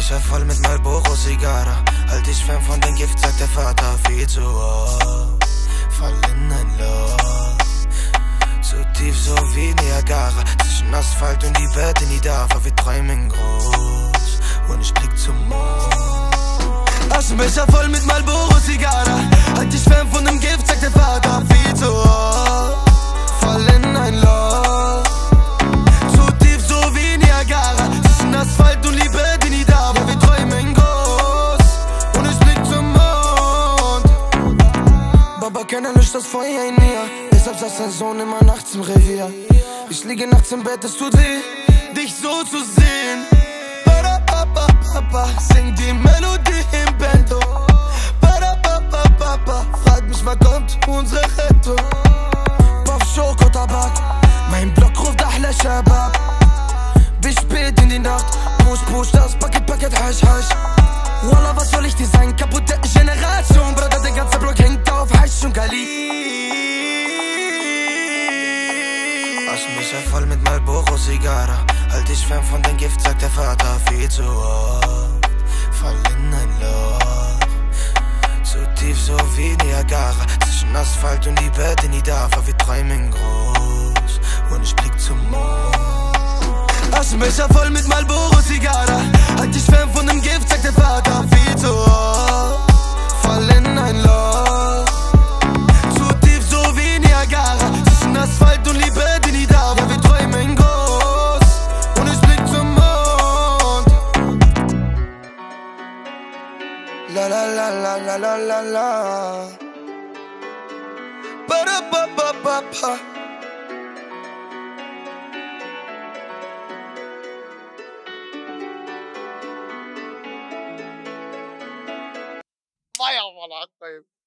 Asche voll mit Marlboro Zigarre. Halt dich fern von dem Gift, sagt der Vater. Viel zu oft, fall in ein Loch. Zu tief, so wie Niagara. Zwischen Asphalt und die Bett in die Dava. Wir träumen groß und ich blick zum Mond. Aschenbecher voll mit Marlboro Zigarre. Halt dich fern von dem Gift, sagt der Vater. Viel zu oft, fall in ein Loch. Zu tief, so wie Niagara. Zwischen Asphalt und die Bett in die Dava. Wir träumen groß und ich blick zum Mond. Baba, keiner löscht das Feuer in mir. Deshalb saß sein Sohn immer nachts im Revier. Ich liege nachts im Bett, es tut weh, dich so zu sehen. Papa, sing die Melodie im Bento. Papa, frag mich, wann kommt unsere Rettung. Puff, Schoko, Tabak, mein Block ruft Ahla Shabab. Bis spät in die Nacht, push, das Paket, Hasch. Wallah, was soll ich dir sagen? Kaputte Generation, Bruder, der ganze Block hängt auf Hasch und Kali. Aschenbecher voll mit Marlboro Zigarre. Halt dich fern von dem Gift, sagt der Vater. Viel zu oft, fall in ein Loch. Zu tief, so wie Niagara. Zwischen Asphalt und die Bett in die Dava. Wir träumen groß und ich blick zum Mond. Aschenbecher voll mit Marlboro Zigarre. Halt dich fern von dem Gift, sagt der Vater. Viel zu oft, fall in ein Loch. Zu tief, so wie Niagara. Zwischen Asphalt und die Bett in die Dava. Wir träumen groß und ich blick zum Mond. La la la la la la la la. Ba-da-ba-ba-ba-ba. Feuer, Mann,